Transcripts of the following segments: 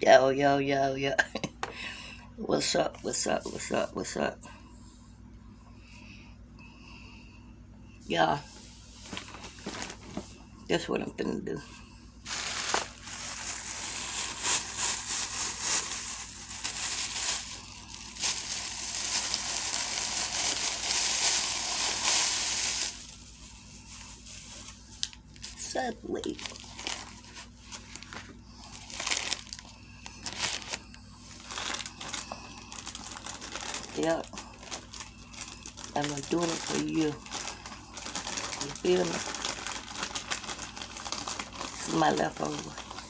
Yo, yo, yo, yo. What's up? What's up? What's up? What's up? Yeah, that's what I'm finna do. Subway. Yep. And I'm doing it for you. You feel me? This is my leftover.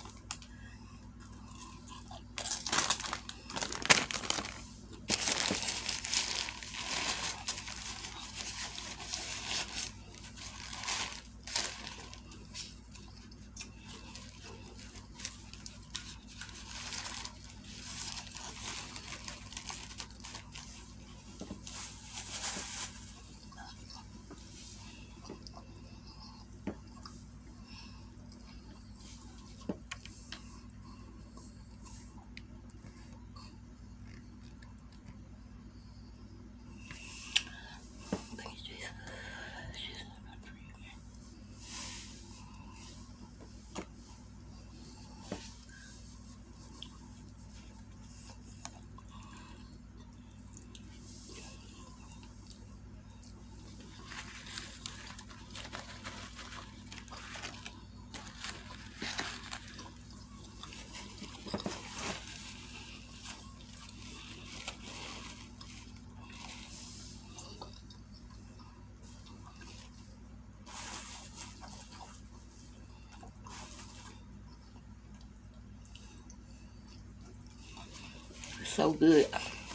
So good.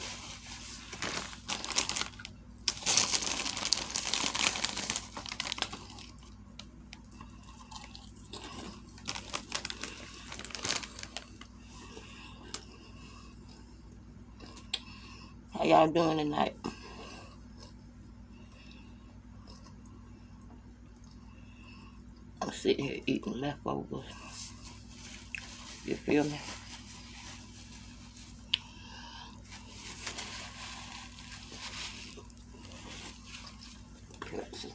How y'all doing tonight? I'm sitting here eating leftovers. You feel me? Pepsi.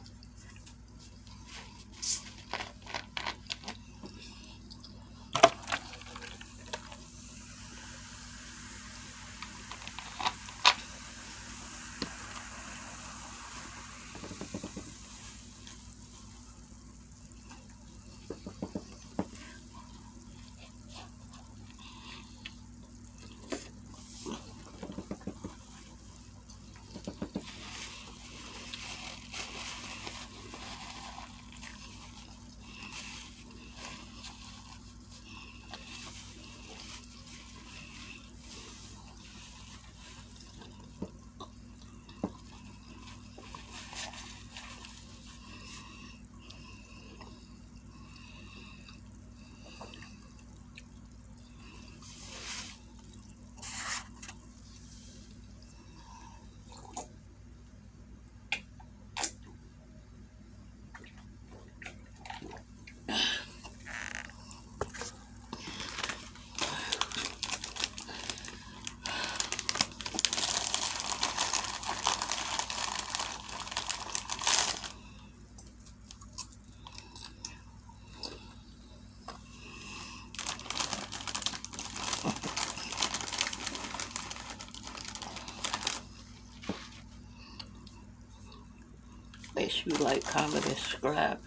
Make sure you like, comment, and subscribe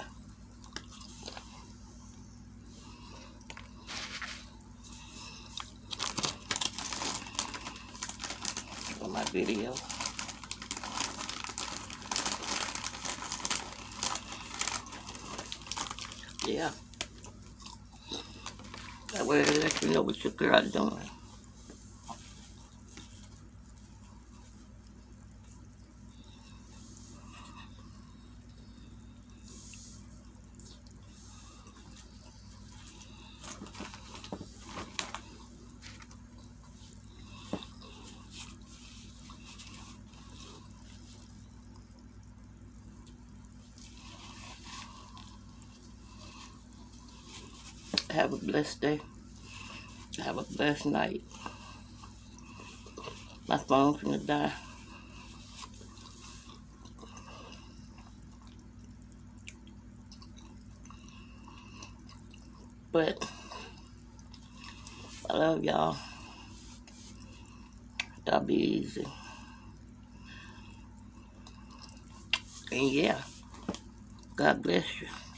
for my video. Yeah. That way it'll let you know what your girl doing. Have a blessed day. Have a blessed night. My phone's gonna die. But I love y'all. Y'all be easy. And yeah, God bless you.